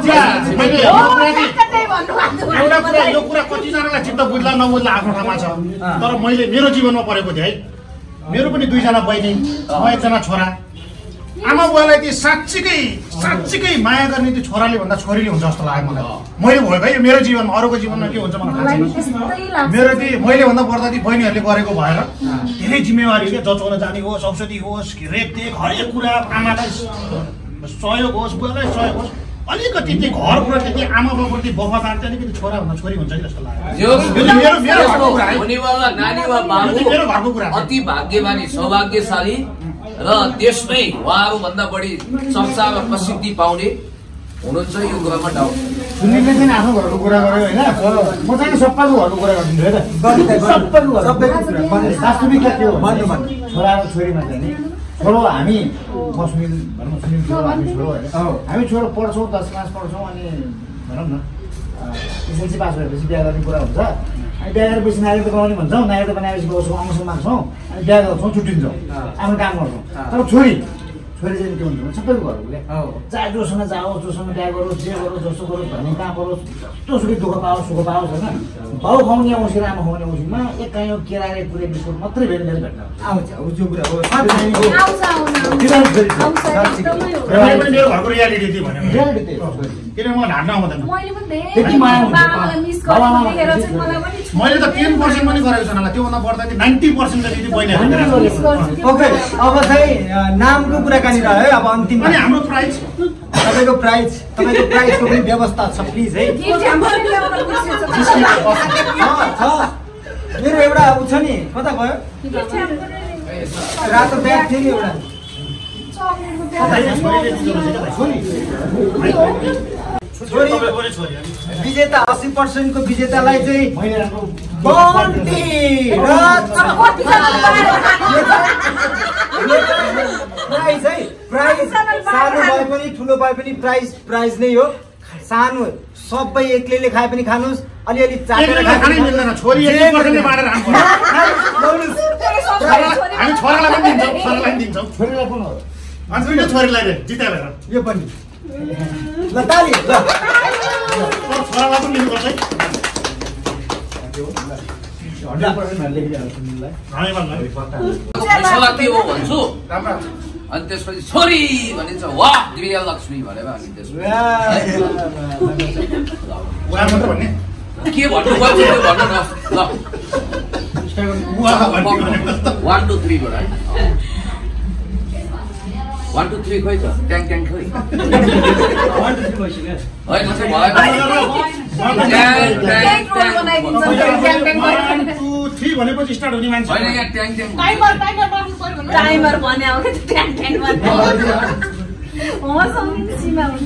कुरा यो कुरा कतिजनालाई चित्त बुझ्ला नबुझ्ला आफ्नो ठाउँमा छ, तर मैले मेरो जीवनमा परेको थिएँ है। मेरो पनि 2 जना बहिनी, म 1 जना छोरा। आमा बुवालाई त्यो साँच्चीकै माया गर्ने त्यो छोराले भन्दा छोरीले हुन्छ जस्तो लाग्यो मलाई। मैले भयो भाइ मेरो जीवनमा, अरूको जीवनमा के हुन्छ मलाई थाहा छैन। मेरो चाहिँ मैले भन्दा बढ्दा ती बहिनीहरूले गरेको भएर धेरै जिम्मेवारी के जचाउन जाने होस्, औषधि होस्, रेखदेख हरेक कुरा, आमालाई सहयोग होस्, बुवालाई सहयोग होस्, अलिकति त्यो घरप्रति त्यो आमा बाबुप्रति वफादार चाहिँ अलिकति छोरा भन्दा छोरी हुन्छ कि जस्तो लाग्यो। मेरो घरको कुरा अति भाग्यमानी सौभाग्यशाली र देशमै उहाँहरूभन्दा बढी चर्चा र प्रसिद्धि पाउने हुनुहुन्छ यो कुरामा डाउट। सुनिलले चाहिँ आफ्नो घरको कुरा गर्यो होइन, म चाहिँ सबैको घरको कुरा गरिदिन्छु है त। वास्तविकता के हो छोरा र छोरीमा चाहिँ नि, छोरो हामी सुनिल भनौँ, सुनिल छोरो हामी छोरो होइन, हामी छोरो पढ्छौँ, 10 क्लास पढ्छौँ अनि भनौँ न एसएलसी पास भएपछि बिहा गर्ने कुरा हुन्छ। अनि बिहा गरेपछि नागरिकता बनाउने भन्छौँ, नागरिकता बनाएपछि गाउँछौँ, आउँछौँ माग्छौँ, अनि बिहा गर्छौँ, छुट्टिन्छौँ, आफ्नो काम गर्छौँ। तर छोरी चाहिँ के हुन्छ भने सबैको घर हो क्या, चाहे जोसँग जाओस्, जोसँग बिहा गरोस्, जे गरोस्, जस्तो गरोस्, भन्ने कहाँ गरोस्, जसोसुकै दुःख पाओस्, सुख पाओस् होइन। भाउ खुवाउने औँसी र आमा खुवाउने औँसीमा एक काहीँ केराले पुरै बिस्कुट मात्रै भेट्ने भेट्न आउँछ त्यो कुरा हो। मेरो घरको रियालिटी थियो भने किन म ढाड्न आउँदैन। मैले त 10% पनि गरेको छैन होला, त्योभन्दा बढ्दा 90% त दिदी बहिनी। ओके, अब चाहिँ नामको कुराकानी रह्यो। अब अन्तिममा हाम्रो प्राइस, तपाईँको प्राइसको पनि व्यवस्था छ प्लिज है। मेरो एउटा उ छ नि, कता गयो रातो ब्याग थियो नि एउटा, विजेता 80% को विजेतालाई चाहिँ बन्टी प्राइज है। प्राइज सानो भए पनि ठुलो भए पनि प्राइज नै हो। सानो सबै एक्लैले खाए पनि खानुहोस्, अलिअलि चाटेर खानै मिल्दैन। छोरी 80% बाँडेर हामी छोरालाई पनि दिन्छौँ, छोरीलाई कुन हो अनि दुईटा छोरीलाई जिता भएर यो पनि ल ताली ल छोरालाई पनि लिनुपर्छ है। के हो भन्छु अनि त्यसपछि छोरी भनिन्छ वाह गृहलक्ष्मी भनेर अनि त्यसपछि के भन्नु पर्छ त्यो भन्नु न ल 1 2 3 बाट 1 2 3 खोइ त ट्याङ ट्याङ खोइ 1 2 3 भइसक्यो हैन चाहिँ मलाई 1 2 3 भनेपछि स्टार्ट हुने मान्छे हैन यहाँ ट्याङ ट्याङ टाइमर भने हो के ट्याङ ट्याङ भने हो सँगै सीमा हुन्छ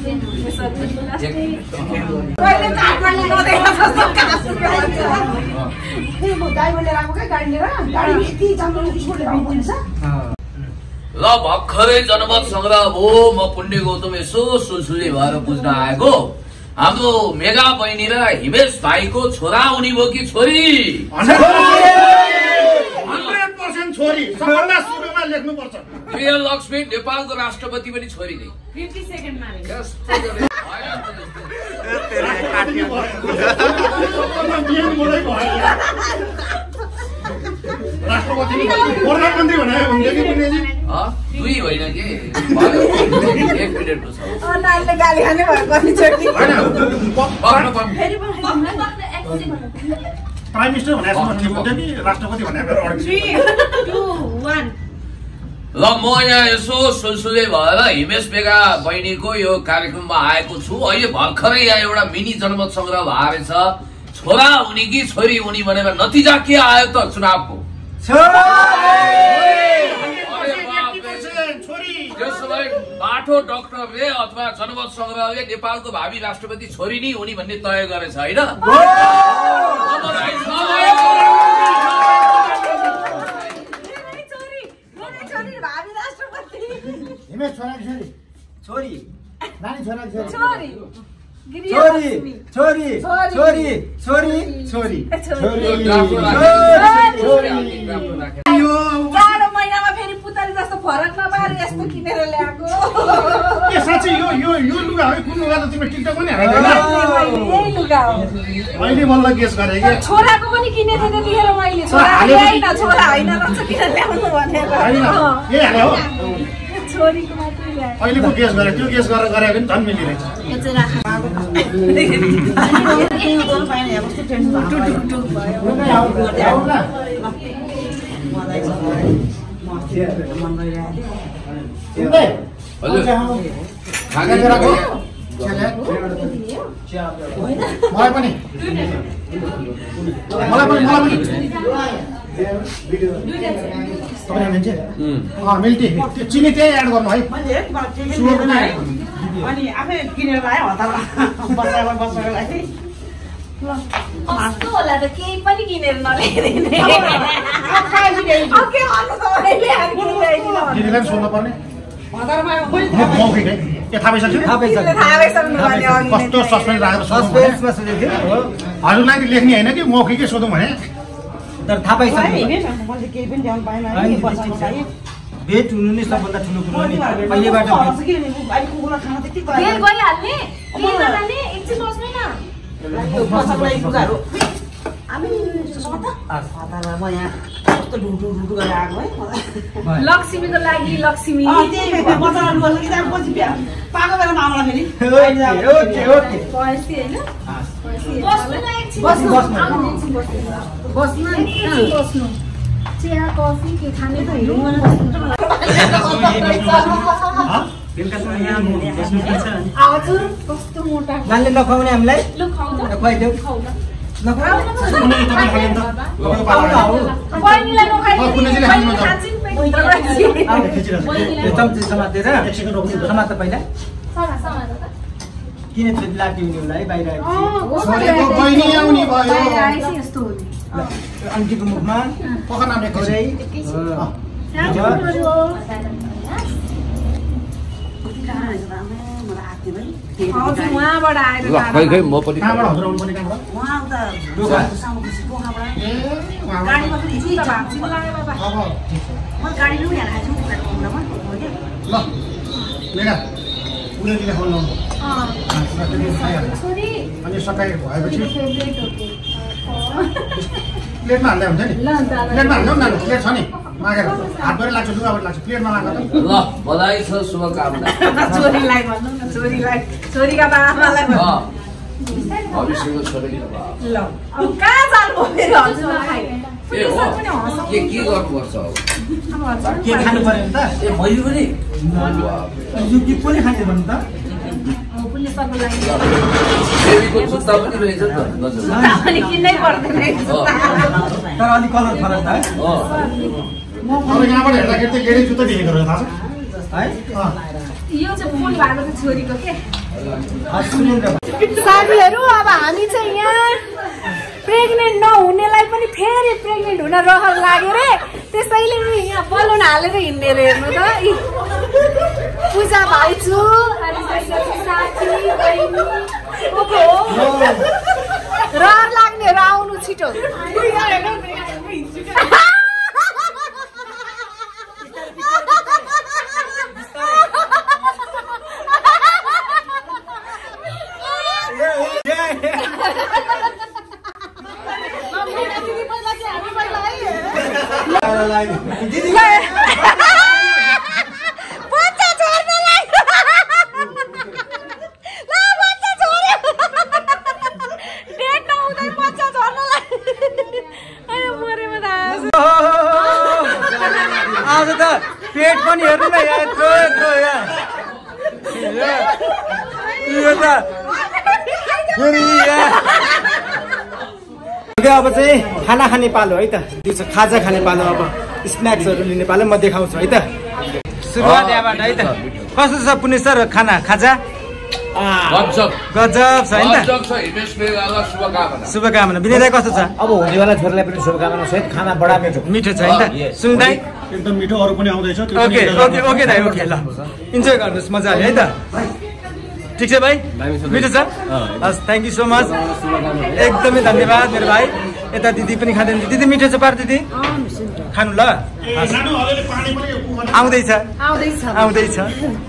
कहिले काट्ने नदेख्न जस्तो कासु के म ड्राइभर लिएर आएको के गाडी लिएर गाडी यति जम्मै स्कुल लिएर आउँछ। ल भर्खरै जनमत संग्रह हो। म पुण्य गौतम यसो सुलसुली भएर बुझ्न आएको हाम्रो मेगा बहिनी र हिमेश भाइको छोरा हुने भयो कि छोरी? 100% छोरी। सबभन्दा सुरुमा लेख्नुपर्छ गृहलक्ष्मी नेपालको राष्ट्रपति पनि छोरी नै। 50 सेकेन्डमा राष्ट्रपति प्रधानमन्त्री भने हुन्थ्यो कि पुण्यजी? दुई होइन कि 1 मिनेटको छ। नानीले गाली खाने भयो कतिचोटि प्राइम मिनिस्टर भने ठिक हुन्थ्यो कि राष्ट्रपति भने 3 2 1 ल म यहाँ यसो सुलसुले भएर हिमेश बेगा बहिनीको यो कार्यक्रममा आएको छु। अहिले भर्खरै यहाँ एउटा मिनी जनमत संग्रह भएको छ। छोरा हुने कि छोरी हुने भनेर नतिजा के आयो त चुनावको? त्यसो भए बाठो डाक्टरले अथवा जनमत संग्रहले नेपालको भावी राष्ट्रपति छोरी नै हुने भन्ने तय गरेछ होइन? हिमेश छोरा छोरी नानी छोरा छोरी छोरी छोरी छोरी छोरी छोरी जाडो महिनामा फेरि पुतली जस्तो फरक नपाएर यस्तो किनेर ल्याएको। ए साच्चै यो लुगा है कुन लुगा त तिम्रो टिकटक पनि हालेको यही लुगा हो। अहिले मलाई गेस गरे के छोराको पनि किनेको थिएँ त्यतिखेर मैले। छोरा होइन छोरा होइन रहेछ किन ल्याउनु भनेर ए हाले हो छोरीको मात्रै ल्याए। अहिले को गेस गरे त्यो गेस गरेर गरे पनि झन् मिलिरहेछ। यो चाहिँ राख्नु मलाई पनि मिल्टी चिनी त्यही एड गर्नु है अनि आफै किनेर ल्यायो हतारमा बसाएर बसाएर कस्तो होला त केही पनि किनेर नल्याइदिने। दिदीलाई सोध्नु पर्ने मौखिक है के थाहा भइसक्यो कस्तो सस्पेन्स राखेको सस्पेन्समा सोधेको थियो हो हजुरलाई लेख्ने होइन कि मौखिकै सोधौँ भने तर थाहा पाइसक्यो भेट हुनु नै सबभन्दा ठुलो कुरो नि पहिलेबाट बेल गइहाल्ने बेल नलाने एकछिन बस्नु न लक्ष्मीको लागि लक्ष्मी बस्नु चिया कफी के खाने हजुर कस्तो मोटा नानीले नखाउने हामीलाई खुवाइदेऊ समातेर समात पहिला किन छोरी लाटी हुने होला है बाहिर आन्टीको मुखमा उहाँबाट आएर म पनि अनि सकाइ भएपछि प्लेटमा हाल्दा हुन्छ नि प्लेटमा हाल्नु न प्लेट छ नि मागेर हातबाट लाग्छ लुगाबाट लाग्छ प्लेटमा लाग्छ ल बधाई छ शुभकामना छोरीलाई भन्नु न छोरीलाई छोरीका बाबालाई भविष्यको छोरी ल अब कहाँ जानु फेरि हजुर खाइ के गर्नुपर्छ के खानु पर्यो नि त ए मैले पनि यो के पनि खाने भन्नु त देवीको जुत्ता पनि रहेछ नि त किन्नै पर्दैन तर अलिक कलर फरक त अब यहाँबाट हेर्दाखेरि चाहिँ लेडी जुत्ता देखेको रहेछ थाहा छ है यो चाहिँ फुल भएको चाहिँ छोरीको के सुनेन्द्र साथीहरू अब हामी चाहिँ यहाँ प्रेग्नेन्ट नहुनेलाई पनि फेरि प्रेग्नेन्ट हुन रहर लाग्यो रे त्यसैले यहाँ बलुन हालेर हिँड्ने रे हेर्नु त पूजा भाइजू साथी बहिनी रहर लाग्नेहरू आउनु छिटो आज त पेट पनि हेर्नु न यत्रो यत्रो यो त अब चाहिँ खाना खाने पालो है त दिउँसो खाजा खाने पालो अब स्न्याक्सहरू लिने पालो म देखाउँछु है त सुरुवात यहाँबाट है त कस्तो छ पुण्य सर खाना खाजा गजब छ हैन त शुभकामना विनय दाइ कस्तो छ अब हुनेवाला छोरालाई पनि शुभकामना सहित खाना बडा मिठो छ हैन त सुन्दै एकदम मिठो अरू पनि आउँदैछ ओके ओके ओके दाइ ओके ल इन्जोय गर्नुहोस् मजाले है त ठिक छ भाइ मिठो छ हस् थ्याङ्क यू सो मच एकदमै धन्यवाद मेरो भाइ यता दिदी पनि खाँदैन दिदी मिठो छ पार दिदी खानु ल आउँदैछ आउँदैछ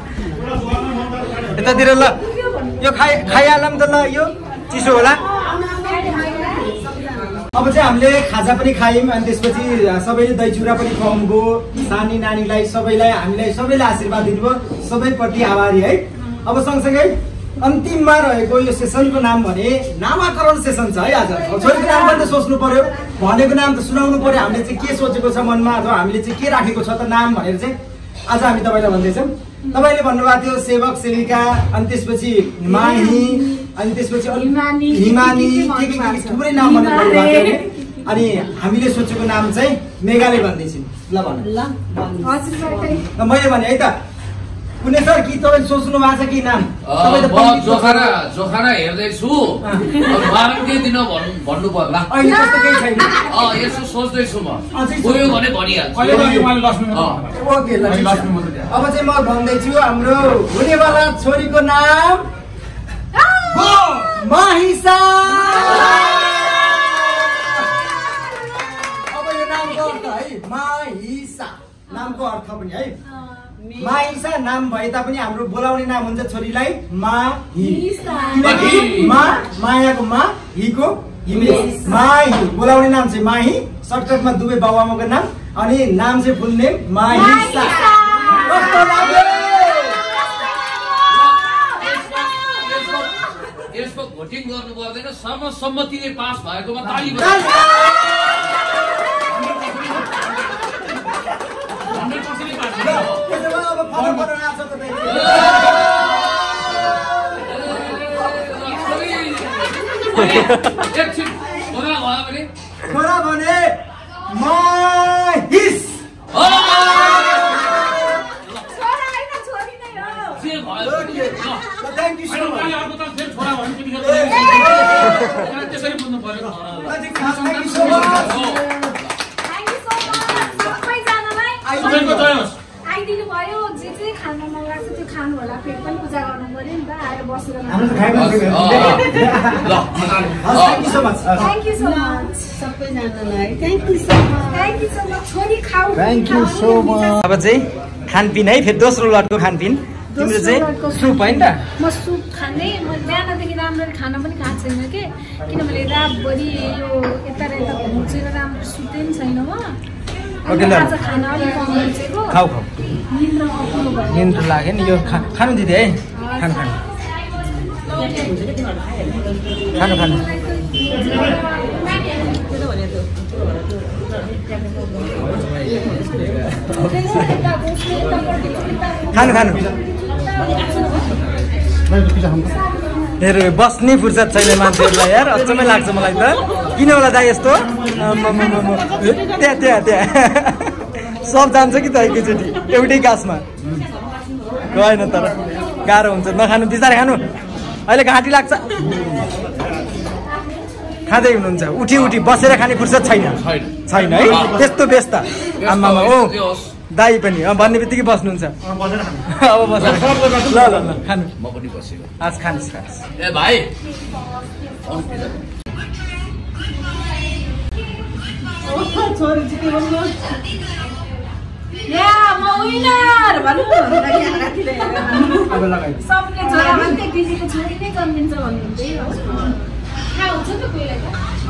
यतातिर ल यो खाइहालौँ त ल यो चिसो होला अब चाहिँ हामीले खाजा पनि खायौँ अनि त्यसपछि सबैले दही चिउरा पनि खुवाउनु भयो सानी नानीलाई सबैलाई हामीलाई सबैले आशीर्वाद दिनुभयो सबैप्रति आभारी है अब सँगसँगै अन्तिममा रहेको यो सेसनको नाम भने नामाकरण सेसन छ है आज छोरीको नाम पनि त सोच्नु पर्यो भनेको नाम त सुनाउनु पर्यो हामीले चाहिँ के सोचेको छ मनमा अथवा हामीले चाहिँ के राखेको छ त नाम भनेर चाहिँ आज हामी तपाईँलाई भन्दैछौँ तपाईँले भन्नुभएको थियो सेवक सेविका अनि त्यसपछि माही अनि त्यसपछि हिमानी थुप्रै नाम भनेर भन्नुभएको थियो अनि हामीले सोचेको नाम चाहिँ मेघाले भन्दैछौँ ल भन्नु मैले भने है त कुनै सर कि तपाईले सोच्नु भएको छ कि नाम म जोखाना हेर्दैछु मारन के दिन भन्नु पर्ला अहिले त्यस्तो केही छैन यसो सोच्दैछु म गयो भने भनिहाल्छु ओके अब चाहिँ म भन्दैछु हाम्रो हुनेवाला छोरीको नाम महिषा। अब यो नामको अर्थ है महिषा नामको अर्थ पनि है महिषा नाम भए तापनि हाम्रो बोलाउने नाम हुन्छ छोरीलाई माही किनकि मायाको मा हिको हिमेश माही बोलाउने नाम चाहिँ माही सर्टकटमा दुवै बाबुआमाको नाम अनि नाम चाहिँ फुल नेम महिषा। यसको भोटिङ गर्नु पर्दैन सर्वसम्मतिले पास भएकोमा ताली छोरा भने महिष थ्याङ्क यू सो मच। आइदिनु भयो जे चाहिँ खान मन लाग्छ त्यो खानु होला पेट पनि पूजा गर्नु पर्यो नि त आएर बसेर थ्याङ्क यू सो मच सबैजनालाई थ्याङ्क यू सो मच छोरी खाऊ थ्याङ्क यू सो मच। अब चाहिँ खानपिन है फेरि दोस्रो लटको खानपिन तिम्रो चाहिँ सुप होइन त म सुप खाने म बिहानदेखि राम्ररी खाना पनि खाएको छैन के किनभने रातभरि यो यता र यता घुम्चेर राम्रो सुत्दै पनि छैन म आज खाना अलिक कम बसेको खाऊ निन्द्रा लाग्यो नि यो खानु दिदी है खानु हेर बस्ने फुर्सद छैन मान्छेहरूलाई यार अचम्मै लाग्छ मलाई त किन होला दाइ यस्तो त्यहाँ सब जान्छ कि त एकैचोटि एउटै गाँसमा गएन तर गाह्रो हुन्छ नखानु बिस्तारै खानु अहिले घाँटी लाग्छ खाँदै हुनुहुन्छ उठी बसेर खाने फुर्सद छैन है त्यस्तो व्यस्त आमामा ओ दाई पनि भन्ने बित्तिकै बस्नुहुन्छ अब बसेर ल खानु म पनि बसेको आज खानुस् ए भाइ छोरी चाहिँ के भन्नु या म विनर भन्नु सबले छोरा भन्थे दिदीको छोरी नै जन्मिन्छ भन्नुहुन्छ थाहा हुन्छ नि त कोहीलाई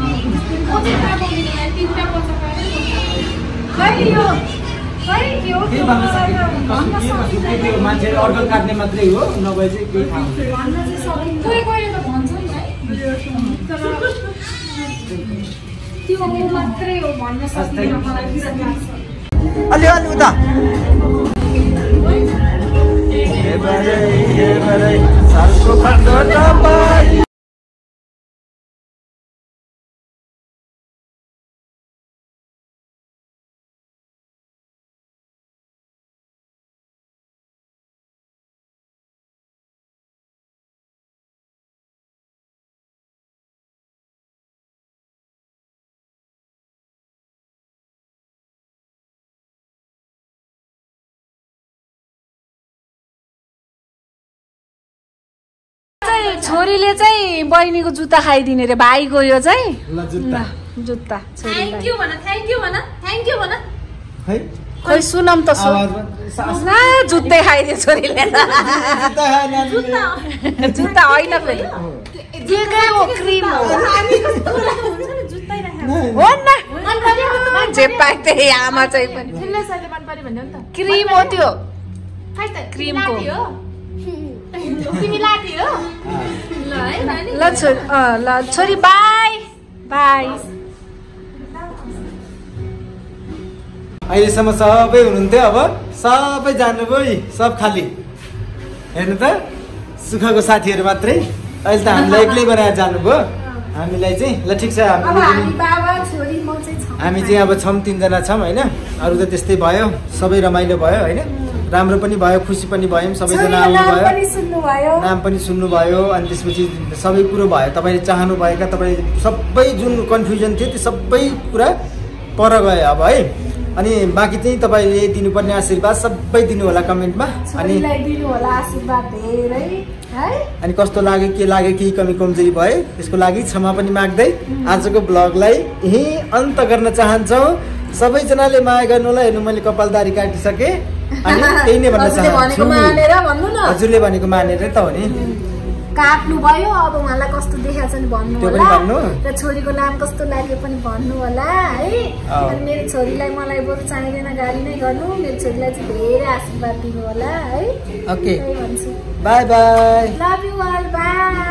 त मान्छेले अर्को काट्ने मात्रै हो नभए चाहिँ केही थाहा कोही त भन्छ नि है त्यो मात्रै हो भन्न सक्दिनँ मलाई अलि उता छोरीले चाहिँ बहिनीको जुत्ता खाइदिने रे भाइको यो चाहिँ जुत्ता थ्याङ्क यू भन खोइ सुनम त जुत्तै खाइदियो छोरीले जुत्ता होइन फेरि क्रिम हो जे पाए त्यही आमा चाहिँ पनि क्रिम हो त्यो क्रिमको ल छोरी बाई अहिलेसम्म सबै हुनुहुन्थ्यो अब सबै जानुभयो सब खाली हेर्नु त सुखको साथीहरू मात्रै अहिले त हामीलाई एक्लै बनाएर जानुभयो हामीलाई चाहिँ ल ठिक छ हामी चाहिँ अब छौँ 3 जना छौँ होइन अरू त त्यस्तै भयो सबै रमाइलो भयो होइन राम्रो पनि भयो, खुसी पनि भयौँ, सबैजना आउनुभयो, नाम पनि सुन्नुभयो अनि त्यसपछि सबै कुरो भयो। तपाईँले चाहनुभएका तपाईँ सबै जुन कन्फ्युजन थियो त्यो सबै कुरा पर गयो अब है। अनि बाँकी चाहिँ तपाईँले दिनुपर्ने आशीर्वाद सबै दिनु होला कमेन्टमा। अनि अनि कस्तो लाग्यो, के लाग्यो, केही कमी कमजोरी भयो त्यसको लागि क्षमा पनि माग्दै आजको ब्लगलाई यही अन्त गर्न चाहन्छौँ। सबैजनाले माया गर्नु होला। हेर्नु मैले कपालदारी काटिसकेँ अनि त्यही नै भन्न चाहन्छु। हजुरले भनेको मानेर त हो नि काट्नु भयो। अब उहाँलाई कस्तो देखाएको छ नि भन्नु होला र छोरीको नाम कस्तो लाग्यो पनि भन्नु होला है। अनि मेरो छोरीलाई मलाई बरु चाहिँदैन गाली नै गर्नु, मेरो छोरीलाई चाहिँ धेरै आशीर्वाद दिनु होला है। Okay bye bye, love you all, by.